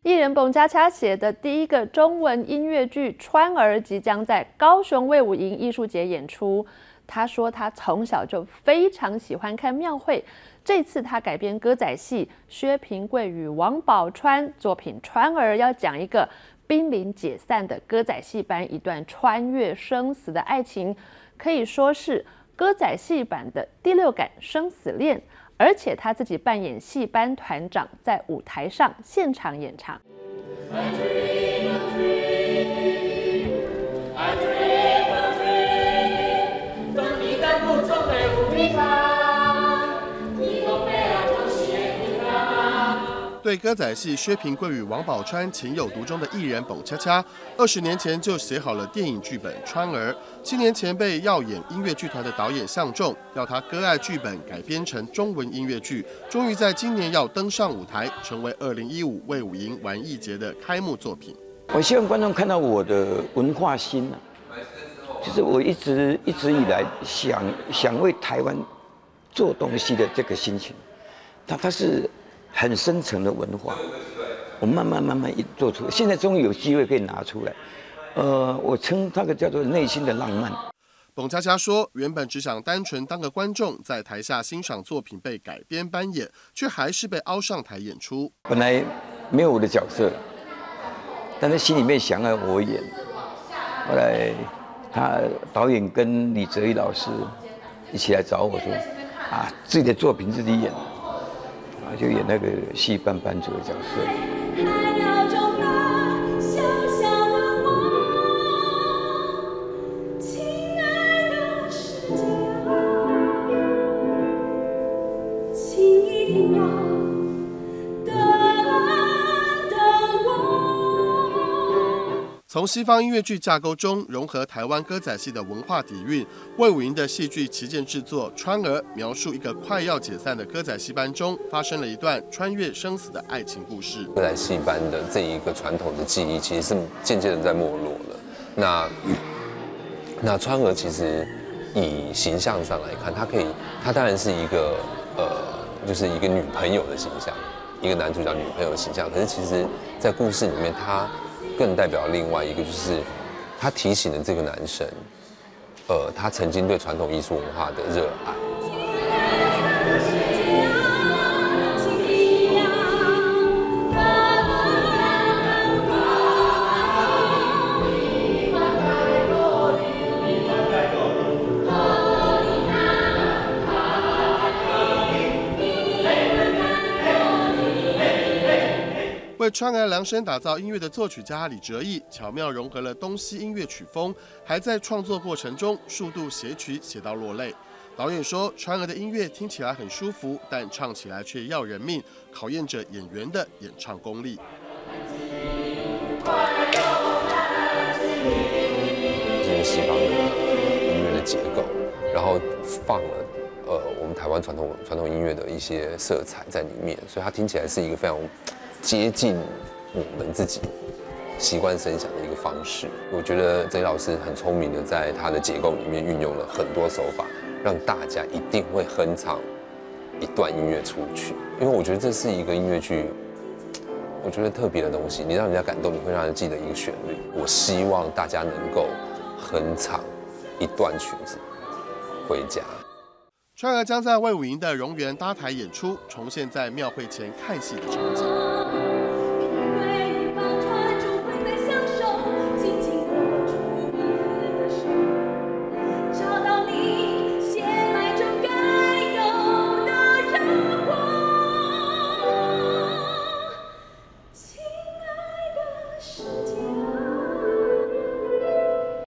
艺人彭佳佳写的第一个中文音乐剧《川儿》即将在高雄卫武营艺术节演出。他说他从小就非常喜欢看庙会，这次他改编歌仔戏，薛平贵与王宝钏作品《川儿》要讲一个濒临解散的歌仔戏班一段穿越生死的爱情，可以说是歌仔戏版的第6感生死恋。而且他自己扮演戏班团长，在舞台上现场演唱。 对歌仔戏薛平贵与王宝钏情有独钟的艺人彭恰恰，20年前就写好了电影剧本《川儿》，7年前被要演音乐剧团的导演相中，要他割爱剧本改编成中文音乐剧，终于在今年要登上舞台，成为2015卫武营玩艺节的开幕作品。 我希望观众看到我的文化心啊，就是我一直以来想为台湾做东西的这个心情，它是很深层的文化，我慢慢一做出来，现在终于有机会可以拿出来。我称那个叫做内心的浪漫。 彭佳佳说，原本只想单纯当个观众，在台下欣赏作品被改编扮演，却还是被凹上台演出。 本来没有我的角色，但是心里面想要我演。后来他导演跟李泽义老师一起来找我说，自己的作品自己演。就演那个戏班班主的角色。 从西方音乐剧架构中融合台湾歌仔戏的文化底蕴，卫武营的戏剧旗舰制作《川儿》描述一个快要解散的歌仔戏班中发生了一段穿越生死的爱情故事。 歌仔戏班的这一个传统的技艺，其实是渐渐的在没落了。那川儿其实以形象上来看，它当然是一个就是一个女朋友的形象，一个男主角女朋友的形象。可是其实，在故事里面，它更代表另外一个，就是他提醒了这个男生，他曾经对传统艺术文化的热爱。 为川儿量身打造音乐的作曲家李哲义，巧妙融合了东西音乐曲风，还在创作过程中数度写曲写到落泪。导演说，川儿的音乐听起来很舒服，但唱起来却要人命，考验着演员的演唱功力。 这是西方的音乐的结构，然后放了我们台湾传统音乐的一些色彩在里面，所以它听起来是一个非常接近我们自己习惯声响的一个方式。我觉得曾老师很聪明的在他的结构里面运用了很多手法，让大家一定会哼唱一段音乐出去。因为我觉得这是一个音乐剧，我觉得特别的东西。你让人家感动，你会让人记得一个旋律。我希望大家能够哼唱一段曲子回家。 川儿将在卫武营的荣园搭台演出，重现在庙会前看戏的场景。